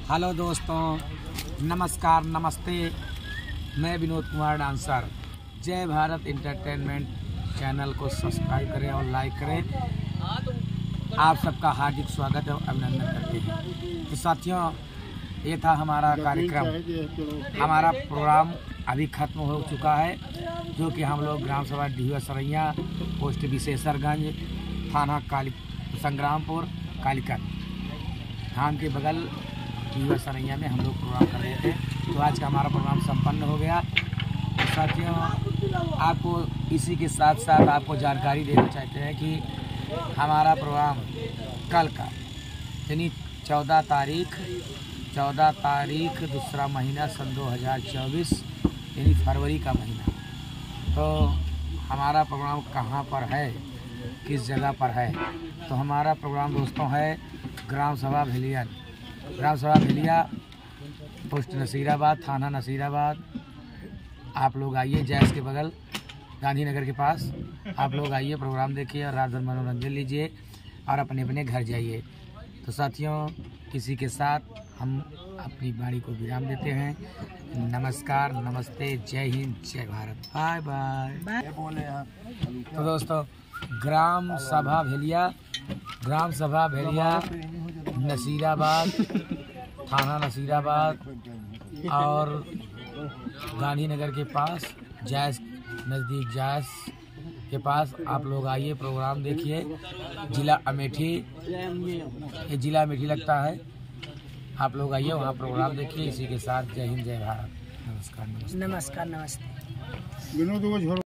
Hello दोस्तों, नमस्कार, नमस्ते। मैं Vinod Kumar dancer. Jai Bharat entertainment channel को सब्सक्राइब करें और लाइक करें। आप सबका हार्दिक स्वागत और अभिनंदन करते हैं। तो साथियों, ये था हमारा कार्यक्रम। हमारा प्रोग्राम अभी खत्म हो चुका है, जो कि हम लोग ग्राम सभा डिहुआ सरैया, पोस्ट विशेषरगंज, थाना संग्रामपुर, कालीगंज धाम के बगल डिहुआ सरैया में हम लोग प्रोग्राम कर रहे थे। तो आज का हमारा प्रोग्राम संपन्न हो गया। तो साथियों, आपको इसी के साथ साथ आपको जानकारी देना चाहते हैं कि हमारा प्रोग्राम कल का यानी 14 तारीख दूसरा महीना सन 2024 यानी फरवरी का महीना। तो हमारा प्रोग्राम कहाँ पर है, किस जगह पर है? तो हमारा प्रोग्राम दोस्तों है ग्राम सभा भेलिया, पोस्ट नसीराबाद, थाना नसीराबाद। आप लोग आइए, जैस के बगल गांधीनगर के पास। आप लोग आइए, प्रोग्राम देखिए और रात भर मनोरंजन लीजिए और अपने अपने घर जाइए। तो साथियों, इसी के साथ हम अपनी वाणी को विराम देते हैं। नमस्कार, नमस्ते, जय हिंद, जय भारत, बाय बाय। तो दोस्तों, ग्राम सभा भेलिया नसीराबाद, थाना नसीराबाद और गांधीनगर के पास, जैस नज़दीक जैस के पास आप लोग आइए, प्रोग्राम देखिए। जिला अमेठी, ये जिला अमेठी लगता है। आप लोग आइए, वहाँ प्रोग्राम देखिए। इसी के साथ जय हिंद, जय भारत, नमस्कार, नमस्ते। नमस्कार, नमस्ते।